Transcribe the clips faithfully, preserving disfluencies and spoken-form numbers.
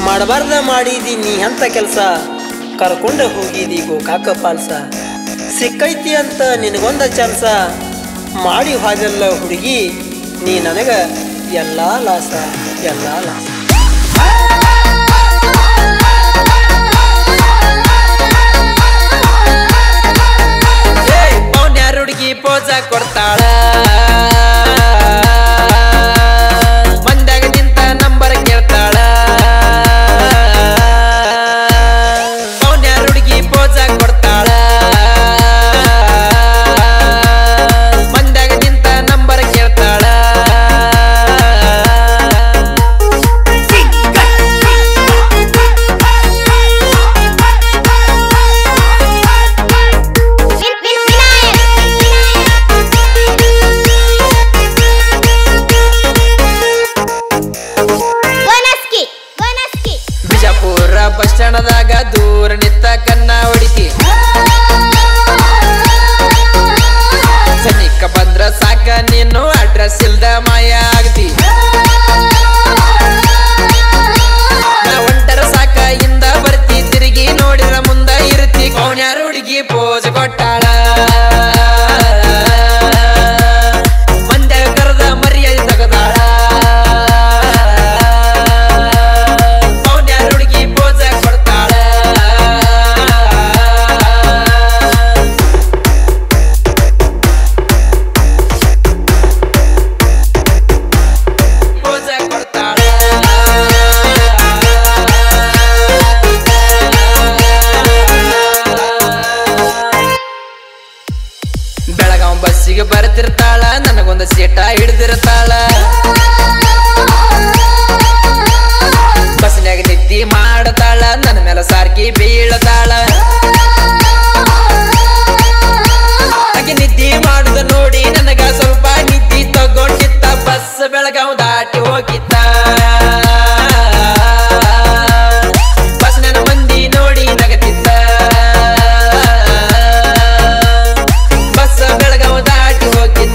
ಮಾಡಬಾರ್ದ ಮಾಡಿದಿ ನೀ ಅಂತ ಕೆಲಸ ಕರ್ಕೊಂಡು ಹೋಗಿದಿ ಗೋಕಾಕ ಪಾಲ್ಸ ಸಿಕ್ಕೈತಿ ಅಂತ ನಿನಗೊಂದ ಚಾನ್ಸ ಮಾಡಿ ಹಾಗೆಲ್ಲ ಹುಡುಗಿ ನೀ ನನಗ ಎಲ್ಲ ಲಾಸ ಎಲ್ಲ ಲಾಸ ಪೌನ್ಯಾರ ಹುಡುಗಿ ಪೋಜ ಕೊಡ್ತಾಳ ಮಂದ್ಯಾಗ ನಿಂತ ನಂಬರ್ ಕೇಳ್ತಾಳ ಪೌನ್ಯಾರ ಹುಡುಗಿ ಪೋಜ ಕೊಡ್ತಾಳ ಮಂದ್ಯಾಗ ನಿಂತ ನಂಬರ್ ಕೇಳ್ತಾಳ ಬಸ್ ಸ್ಟ್ಯಾಂಡದಾಗ ದೂರ ನಿಂತ ಕನ್ನ ಹೊಡಿತಿ ಸನಿಕ ಬಂದ್ರ ಸಾಕ ನೀನು ಅಡ್ರೆಸ್ ಇಲ್ದ ಮಾಯ ಆಗತಿ ನಾ ಒಂಟರ ಸಾಕ ಇಂದ ಬರ್ತಿ ತಿರುಗಿ ನೋಡಿರ ಮುಂದ ಇರ್ತಿ ಪೌನ್ಯಾರ ಹುಡುಗಿ ಪೋಜ್ ಕೊಟ್ಟಾಳ ಮಂದ್ಯಾಗ ಕರೆದ ಮರ್ಯಾದೆ ತಗದಾಳ ಬೆಳಗಾವ್ ಬಸ್ಸಿಗೆ ಬರ್ತಿರ್ತಾಳ ನನಗೊಂದು ಸೀಟ ಹಿಡ್ದಿರ್ತಾಳ ಬಸ್ನ್ಯಾಗ ನಿದ್ದಿ ಮಾಡತಾಳ ನನ್ನ ಮೇಲೆ ಸಾರ್ಕಿ ಬೀಳತಾಳ ಹಾಗೆ ನಿದ್ದಿ ಮಾಡುದ ನೋಡಿ ನನಗ ಸ್ವಲ್ಪ ನಿದ್ದಿ ತಗೊಂಡಿತ್ತ ಬಸ್ ಬೆಳಗಾವ್ ದಾಟಿ ಹೋಗಿತ್ತ ಬಸ್ ನನ್ನ ಮಂದಿ ನೋಡಿ ನಗತಿತ್ತ ಬೆಳಗಾವ ದಾಟಿ ಹೋಗಿದ್ದ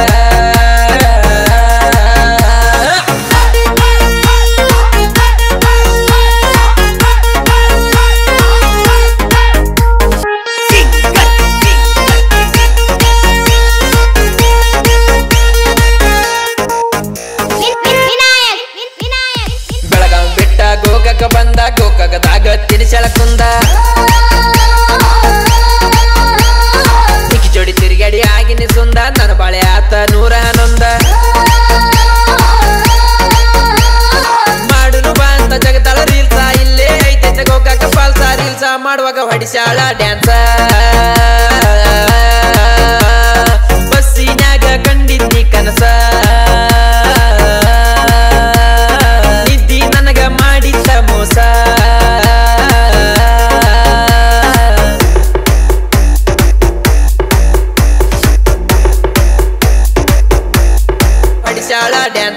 ಬೆಳಗಾವ್ ಬಿಟ್ಟ ಗೋಕಾಕ ಬಂದ ಗೋಕಾಕದಾಗ ತಿನಿಸಳ ಕುಂದ ಜೋಡಿ ತಿರುಗಾಡಿ ಆಗಿನಿ ಸುಂದ ನನ್ನ ಬಾಳೆ ಆತ ನೂರ ಹನ್ನೊಂದ ಮಾಡುನು ಬಾ ಅಂತ ಜಗತ್ತಾಳ ರೀಲ್ಸ ಇಲ್ಲೇ ಐತೆ ಗೋಕಾಕ ಪಾಲ್ಸ ರೀಲ್ಸ ಮಾಡುವಾಗ ಹೊಡಿಸಾಳ ಡ್ಯಾನ್ಸ ಬಸ್ಸಿನ್ಯಾಗ ಕಂಡಿದ್ನಿ ಕನಸ ನಿದ್ದಿ ನನಗ ಮಾಡಿದ್ದ ಮೋಸ ಹೊಡಿಸಾಳ ಡ್ಯಾನ್ಸ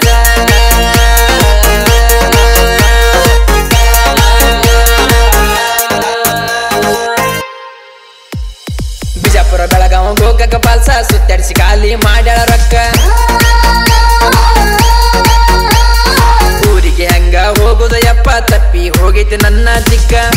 ಬಿಜಾಪುರ ಬೆಳಗಾವ್ ಗೋಕಾಕ ಪಾಲ್ಸ ಸುತ್ತಾಡಿಸಿ ಖಾಲಿ ಮಾಡ್ಯಾಳ ರೊಕ್ಕ ಊರಿಗೆ ಹಂಗ ಹೋಗುದ ಯಪ್ಪ ತಪ್ಪಿ ಹೋಗೈತಿ ನನ್ನ ಚಿಕ್ಕ